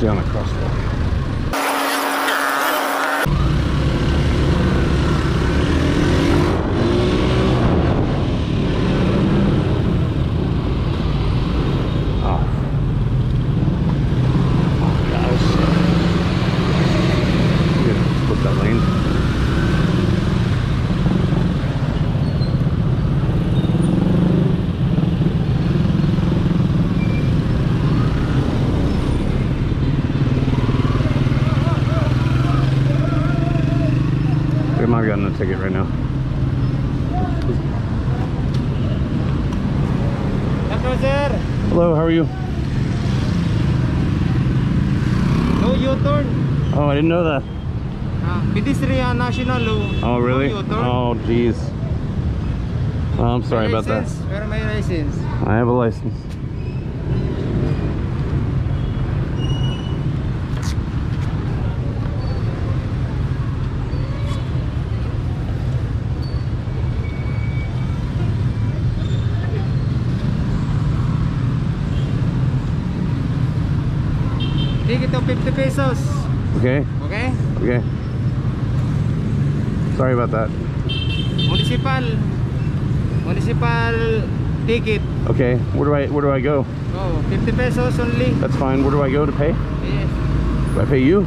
stay on the crosswalk. I'm not getting a ticket right now. Hello, how are you? No U-turn. Oh, I didn't know that. Pedestrian national law. Oh, really? No U-turn. Oh, jeez. Oh, I'm sorry about that. Where my license? I have a license. Ticket of 50 pesos. Okay? Okay? Okay. Sorry about that. Municipal ticket. Okay, where do I go? Oh, 50 pesos only. That's fine. Where do I go to pay? Yes. Do I pay you?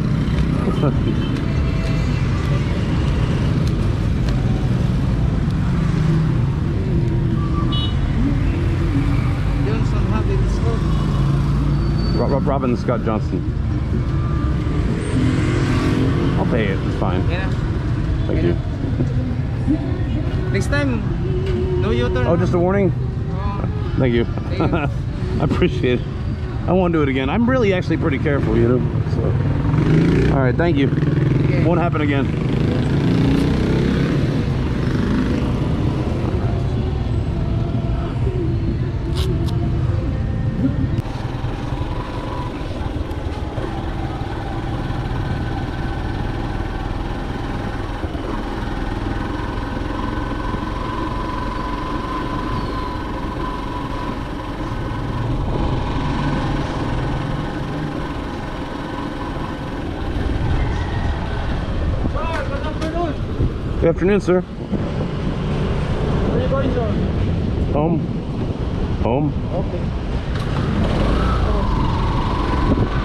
Johnson have it discount. Robin Scott Johnson. I'll pay it. It's fine. Yeah. Thank you. Next time, no U-turn. Oh, just a warning? Oh, Thank you. thank you. I appreciate it. I won't do it again. I'm really actually pretty careful, you know. So. All right, thank you. Okay. Won't happen again. Good afternoon, sir. Where are you going, sir? Home. Home. Okay.